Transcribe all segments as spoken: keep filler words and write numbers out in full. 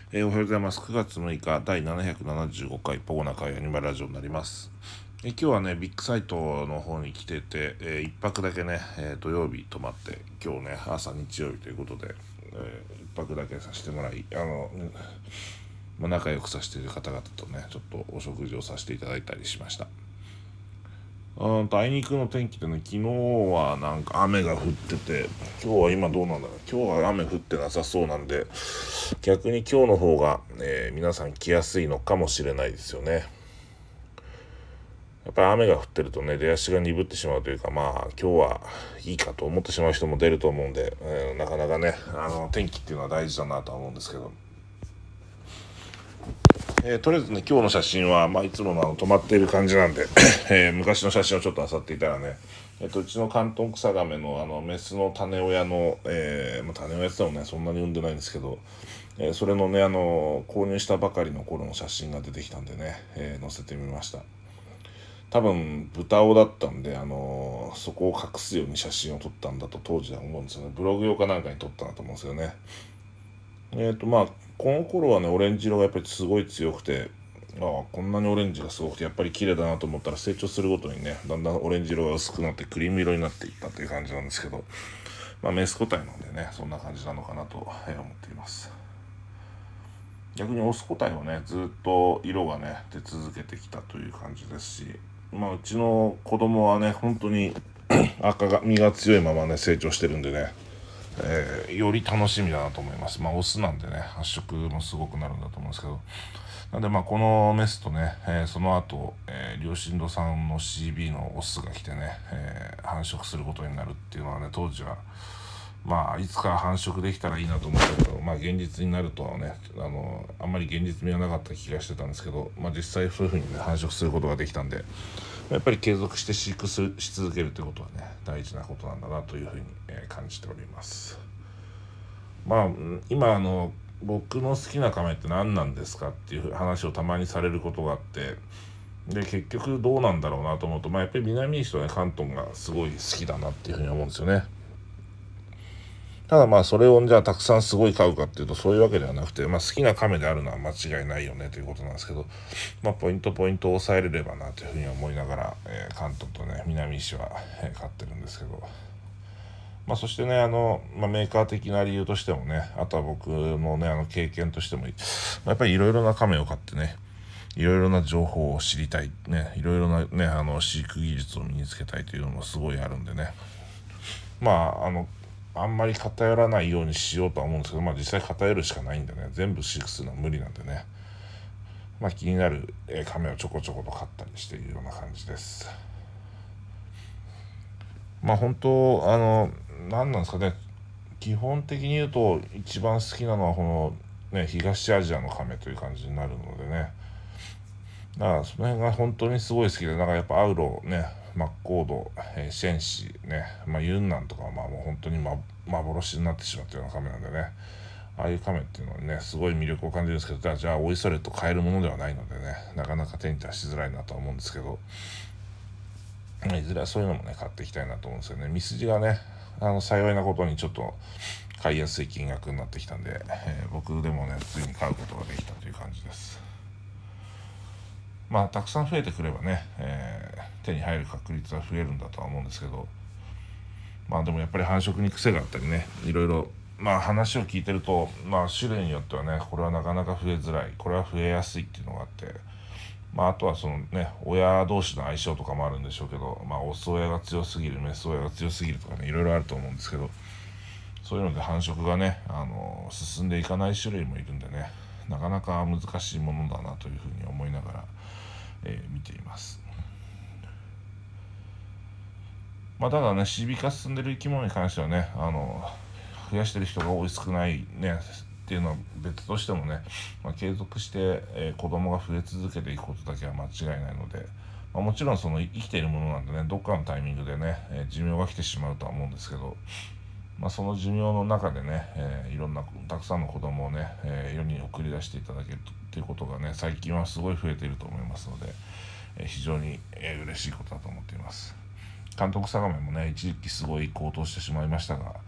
えー、おはようございます。くがつむいかだいななひゃくななじゅうごかいポゴナ会アニマルラジオになります。えー、今日はねビッグサイトの方に来てて、えー、いっぱくだけね、えー、土曜日泊まって今日ね朝日曜日ということで、えー、いっぱくだけさせてもらいあの、まあ、仲良くさせている方々とねちょっとお食事をさせていただいたりしました。うんとあいにくの天気でね、昨日はなんか雨が降ってて、今日は今どうなんだろう、今日は雨降ってなさそうなんで、逆に今日の方が、えー皆さん来やすいのかもしれないですよね。やっぱり雨が降ってるとね、出足が鈍ってしまうというか、まあ今日はいいかと思ってしまう人も出ると思うんで、えーなかなかね、あの天気っていうのは大事だなとは思うんですけど、えーとりあえずね、今日の写真は、まあ、いつものあの止まっている感じなんで、えー昔の写真をちょっと漁っていたらね、えっと、うちの関東草亀のあのメスの種親の、えーまあ、種親って言ってもねそんなに産んでないんですけど、えーそれのねあの購入したばかりの頃の写真が出てきたんでね、えー載せてみました。多分豚尾だったんで、あのーそこを隠すように写真を撮ったんだと当時は思うんですよね。ブログ用かなんかに撮ったんだと思うんですよね。えーとまあこの頃はねオレンジ色がやっぱりすごい強くて、ああこんなにオレンジがすごくてやっぱり綺麗だなと思ったら、成長するごとにねだんだんオレンジ色が薄くなってクリーム色になっていったという感じなんですけど、まあメス個体なんでねそんな感じなのかなと思っています。逆にオス個体はねずっと色がね出続けてきたという感じですし、まあうちの子供はね本当に赤が身が強いままね成長してるんでね、えーより楽しみだなと思います。まあオスなんでね発色もすごくなるんだと思うんですけど、なんでまあこのメスとね、えーその後、えー、両親度さんの シービー のオスが来てね、えー繁殖することになるっていうのはね当時はまあいつか繁殖できたらいいなと思ったけど、まあ現実になるとはねあのあんまり現実味はなかった気がしてたんですけど、まあ実際そういうふうにね繁殖することができたんで、やっぱり継続して飼育するし続けるということはね大事なことなんだなというふうに、えー感じております。まあ今あの僕の好きな亀って何なんですかっていう話をたまにされることがあって、で結局どうなんだろうなと思うと、まあやっぱり南西とね関東がすごい好きだなっていうふうに思うんですよね。ただまあそれをじゃあたくさんすごい飼うかっていうとそういうわけではなくて、まあ好きな亀であるのは間違いないよねということなんですけど、まあポイントポイントを抑えれればなというふうに思いながら、えー関東とね南西は、えー飼ってるんですけど、まあそしてねあの、まあ、メーカー的な理由としてもね、あとは僕のねあの経験としても、まあ、やっぱりいろいろな亀を飼ってねいろいろな情報を知りたいね、いろいろなねあの飼育技術を身につけたいというのもすごいあるんでね、まああのあんまり偏らないようにしようとは思うんですけど、まあ実際偏るしかないんでね全部飼育するのは無理なんでね、まあ気になる、えー、亀をちょこちょこと飼ったりしているような感じです。まあ本当あの何なんですかね、基本的に言うと一番好きなのはこのね東アジアの亀という感じになるのでね、だからその辺が本当にすごい好きで、なんかやっぱアウロね、マッコード、えーシェンシーね、まあ、ユンナンとかはまあもう本当に、ま、幻になってしまったようなカメなんでね、ああいうカメっていうのはねすごい魅力を感じるんですけど、じゃあおいそれと買えるものではないのでねなかなか手に出しづらいなとは思うんですけど、いずれはそういうのもね買っていきたいなと思うんですよね。ミスジがねあの幸いなことにちょっと買いやすい金額になってきたんで、えー僕でもねついに買うことができたという感じです。まあたくさん増えてくればね、えー手に入る確率は増えるんだとは思うんですけど、まあでもやっぱり繁殖に癖があったりね、いろいろまあ話を聞いてると、まあ種類によってはねこれはなかなか増えづらい、これは増えやすいっていうのがあって、まああとはそのね親同士の相性とかもあるんでしょうけど、まあオス親が強すぎるメス親が強すぎるとかねいろいろあると思うんですけど、そういうので繁殖がねあの進んでいかない種類もいるんでね、なかなか難しいものだなというふうに思いながら、えー見ています。まあただね シービー 化進んでる生き物に関してはねあの増やしてる人が多い少ないねっていうのは別としてもね、まあ、継続して、えー子供が増え続けていくことだけは間違いないので、まあ、もちろんその生きているものなんでねどっかのタイミングでね、えー寿命が来てしまうとは思うんですけど、まあ、その寿命の中でね、えーいろんなたくさんの子供をね、えー世に送り出していただけるということがね最近はすごい増えていると思いますので、えー非常に、えー嬉しいことだと思っています。監督相模もね一時期すごい高騰してしまいましたが、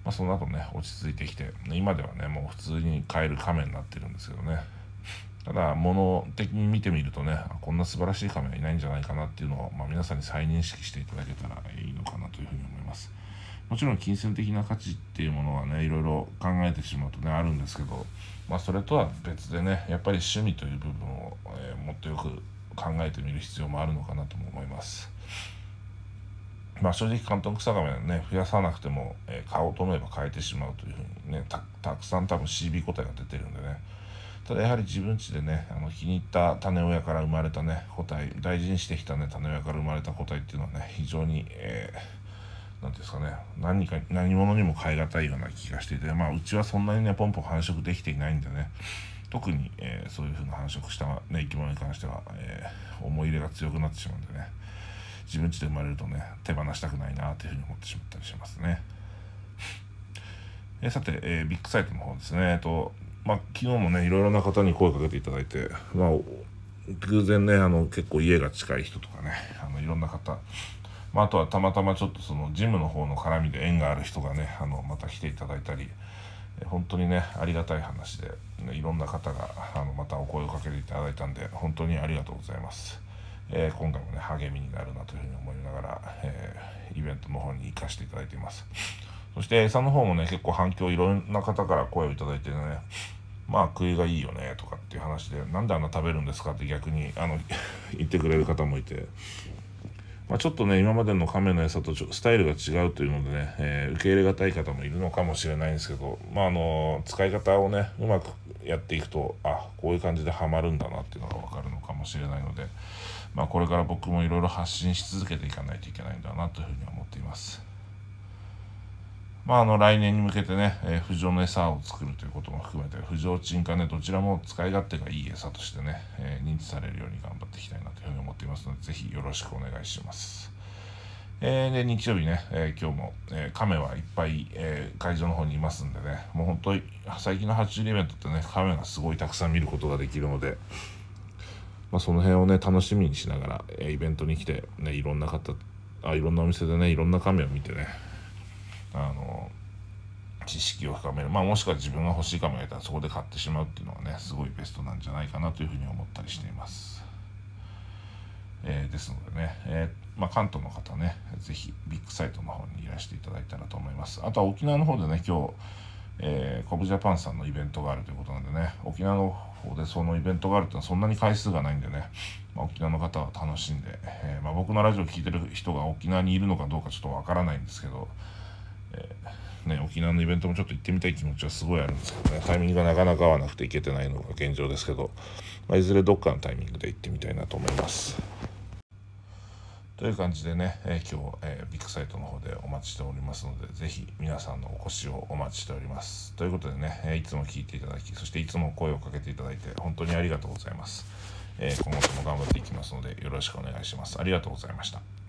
まあ、その後ね落ち着いてきて、今ではねもう普通に買える亀になってるんですけどね。ただ物的に見てみるとね、こんな素晴らしい亀はいないんじゃないかなっていうのを、まあ、皆さんに再認識していただけたらいいのかなというふうに思います。もちろん金銭的な価値っていうものはねいろいろ考えてしまうとねあるんですけど、まあ、それとは別でねやっぱり趣味という部分を、えー、もっとよく考えてみる必要もあるのかなとも思います。まあ正直関東草亀はね増やさなくても、えー、買おうと思えば買えてしまうというふうにね た, たくさん多分 シービー 個体が出てるんでね。ただやはり自分家でねあの気に入った種親から生まれたね個体、大事にしてきたね種親から生まれた個体っていうのはね非常に、えー、なんていうんですかね、何か何者にも代え難いような気がしていて、まあうちはそんなにねポンポン繁殖できていないんでね、特に、えー、そういうふうな繁殖した、ね、生き物に関しては、えー、思い入れが強くなってしまうんでね、自分家で生まれるとね手放したくないなというふうに思ってしまったりしますね。えー、さて、えー、ビッグサイトの方ですね、えっとまあ、昨日もねいろいろな方に声をかけていただいて、まあ、偶然ねあの結構家が近い人とかねあのいろんな方、まあ、あとはたまたまちょっとそのジムの方の絡みで縁がある人がねあのまた来ていただいたり、本当にねありがたい話で、ね、いろんな方があのまたお声をかけていただいたんで本当にありがとうございます。えー、今回もね励みになるなというふうに思いながら、えー、イベントの方に行かせていただいています。そして餌の方もね結構反響いろんな方から声をいただいてね、まあ食いがいいよねとかっていう話で、なんであんな食べるんですかって逆にあの言ってくれる方もいて、まあ、ちょっとね今までの亀の餌とちょスタイルが違うというのでね、えー、受け入れがたい方もいるのかもしれないんですけど、まああの使い方をねうまくやっていくと、あこういう感じでハマるんだなっていうのが分かるのかもしれないので、まあ、これから僕もいろいろ発信し続けていかないといけないんだなというふうに思っています。まあ、あの来年に向けてね、えー、浮上の餌を作るということも含めて、浮上鎮火ねどちらも使い勝手がいい餌としてね、えー、認知されるように頑張っていきたいなというふうに思っていますので、ぜひよろしくお願いします。えー、で日曜日ね、えー、今日も、えー、亀はいっぱい、えー、会場の方にいますんでね、もう本当に最近のはちじゅうイベントってね亀がすごいたくさん見ることができるので、まあ、その辺をね楽しみにしながら、えー、イベントに来て、ね、いろんな方あいろんなお店でねいろんな亀を見てね、あの知識を深める、まあ、もしくは自分が欲しい亀がいたらそこで買ってしまうっていうのはねすごいベストなんじゃないかなというふうに思ったりしています。えー、ですのでね、えーまあ、関東の方ねぜひビッグサイトの方にいらしていただいたらと思います。あとは沖縄の方でね今日、えー、コブジャパンさんのイベントがあるということなんでね、沖縄の方でそのイベントがあるってのはそんなに回数がないんでね、まあ、沖縄の方は楽しんで、えーまあ、僕のラジオを聞いてる人が沖縄にいるのかどうかちょっとわからないんですけど、えーね、沖縄のイベントもちょっと行ってみたい気持ちはすごいあるんですけどね、タイミングがなかなか合わなくて行けてないのが現状ですけど、まあ、いずれどっかのタイミングで行ってみたいなと思います。という感じでね、えー、今日、えー、ビッグサイトの方でお待ちしておりますので、ぜひ皆さんのお越しをお待ちしております。ということでね、えー、いつも聞いていただき、そしていつも声をかけていただいて本当にありがとうございます。えー、今後とも頑張っていきますのでよろしくお願いします。ありがとうございました。